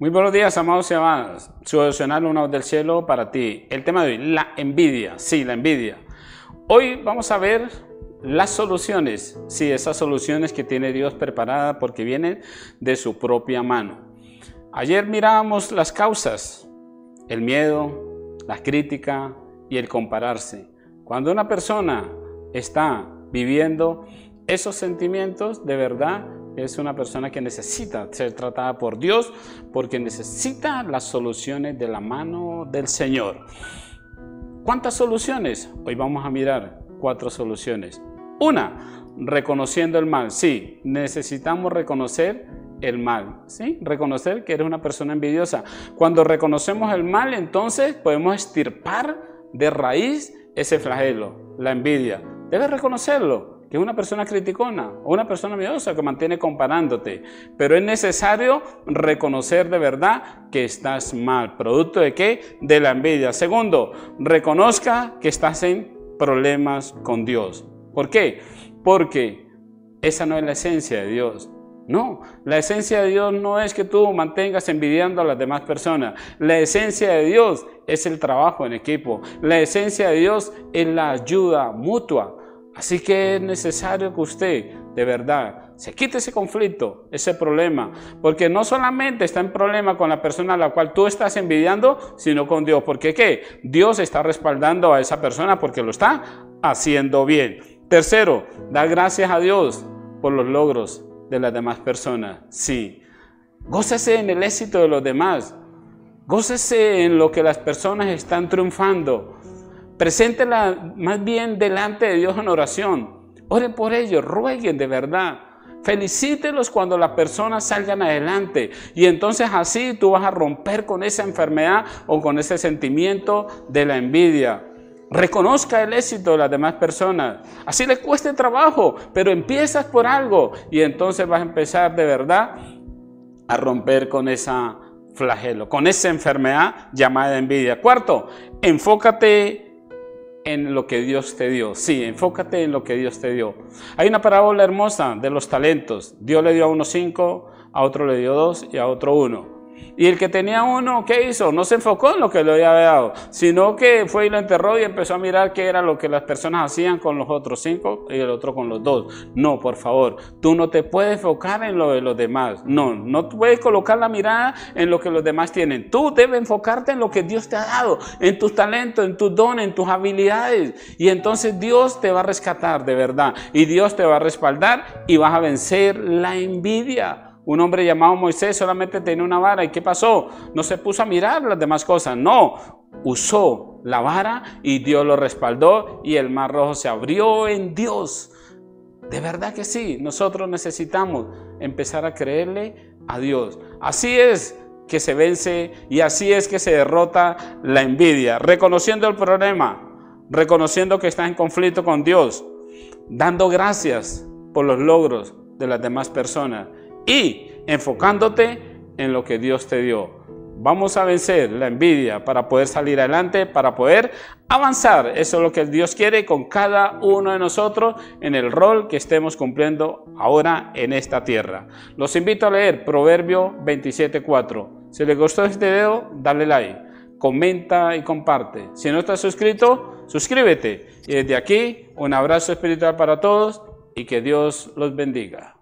Muy buenos días, amados y amadas. Su devocional, Una Voz del Cielo para ti. El tema de hoy, la envidia. Sí, la envidia. Hoy vamos a ver las soluciones. Sí, esas soluciones que tiene Dios preparadas porque vienen de su propia mano. Ayer mirábamos las causas, el miedo, la crítica y el compararse. Cuando una persona está viviendo esos sentimientos, de verdad, es una persona que necesita ser tratada por Dios porque necesita las soluciones de la mano del Señor. ¿Cuántas soluciones? Hoy vamos a mirar 4 soluciones. Una, reconociendo el mal. Sí, necesitamos reconocer el mal, ¿sí? Reconocer que eres una persona envidiosa. Cuando reconocemos el mal, entonces podemos extirpar de raíz ese flagelo, la envidia. Debes reconocerlo, que es una persona criticona o una persona miedosa que mantiene comparándote. Pero es necesario reconocer de verdad que estás mal. ¿Producto de qué? De la envidia. Segundo, reconozca que estás en problemas con Dios. ¿Por qué? Porque esa no es la esencia de Dios. No, la esencia de Dios no es que tú mantengas envidiando a las demás personas. La esencia de Dios es el trabajo en equipo. La esencia de Dios es la ayuda mutua. Así que es necesario que usted, de verdad, se quite ese conflicto, ese problema. Porque no solamente está en problema con la persona a la cual tú estás envidiando, sino con Dios. ¿Porque qué? Dios está respaldando a esa persona porque lo está haciendo bien. Tercero, da gracias a Dios por los logros de las demás personas. Sí, gócese en el éxito de los demás. Gócese en lo que las personas están triunfando. Preséntela más bien delante de Dios en oración. Oren por ellos, rueguen de verdad. Felicítelos cuando las personas salgan adelante. Y entonces así tú vas a romper con esa enfermedad o con ese sentimiento de la envidia. Reconozca el éxito de las demás personas. Así le cueste trabajo, pero empiezas por algo. Y entonces vas a empezar de verdad a romper con esa flagelo, con esa enfermedad llamada envidia. Cuarto, enfócate en lo que Dios te dio. Sí, enfócate en lo que Dios te dio. Hay una parábola hermosa de los talentos. Dios le dio a uno 5, a otro le dio 2 y a otro 1. Y el que tenía 1, ¿qué hizo? No se enfocó en lo que le había dado, sino que fue y lo enterró y empezó a mirar qué era lo que las personas hacían con los otros 5 y el otro con los 2. No, por favor, tú no te puedes enfocar en lo de los demás. No puedes colocar la mirada en lo que los demás tienen. Tú debes enfocarte en lo que Dios te ha dado, en tus talentos, en tus dones, en tus habilidades. Y entonces Dios te va a rescatar de verdad. Y Dios te va a respaldar y vas a vencer la envidia. Un hombre llamado Moisés solamente tenía una vara. ¿Y qué pasó? No se puso a mirar las demás cosas. No, usó la vara y Dios lo respaldó y el mar rojo se abrió en Dios. De verdad que sí, nosotros necesitamos empezar a creerle a Dios. Así es que se vence y así es que se derrota la envidia. Reconociendo el problema, reconociendo que estás en conflicto con Dios, dando gracias por los logros de las demás personas y enfocándote en lo que Dios te dio. Vamos a vencer la envidia para poder salir adelante, para poder avanzar. Eso es lo que Dios quiere con cada uno de nosotros en el rol que estemos cumpliendo ahora en esta tierra. Los invito a leer Proverbio 27:4. Si les gustó este video, dale like, comenta y comparte. Si no estás suscrito, suscríbete. Y desde aquí, un abrazo espiritual para todos y que Dios los bendiga.